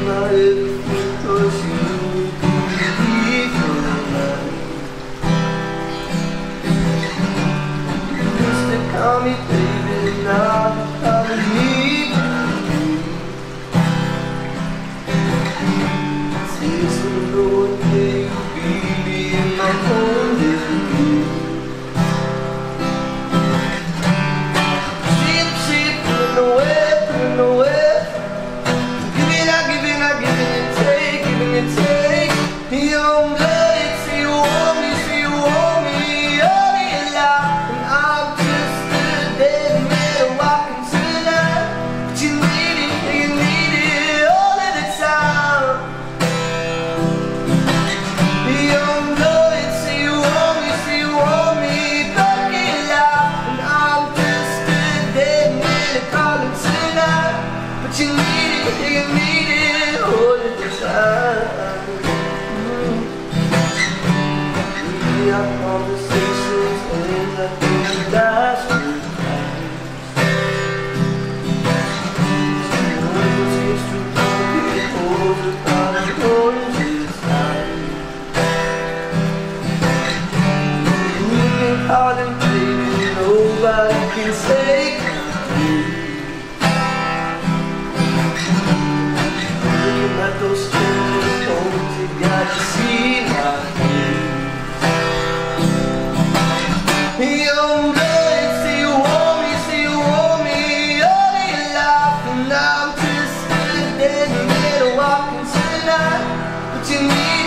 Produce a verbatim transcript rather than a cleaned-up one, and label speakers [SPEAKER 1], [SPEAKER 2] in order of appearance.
[SPEAKER 1] my everything, 'cause you could leave your life. You used to call me baby, now you call me baby. Tears from the Lord, may you be in my home again. Sheep, sheep, pulling away, pulling away. Giving, I giving, I giving and take, giving and take. Youngblood, say you want me, say you want me all your life, and I'm just a dead man walking tonight. But you need it, you need it all of the time. Youngblood, say you want me, say you want me back in life, and I'm just a dead man calling tonight. But you need it, you need it all of the time. We have conversations and I think that's good. Words used to get over about a hundred times. We've been calling, baby, nobody can take you. Looking at those strangers, homes, you got to see my face. Youngblood, say you want me, say you want me all your life, and I'm just a dead man walking tonight. But you need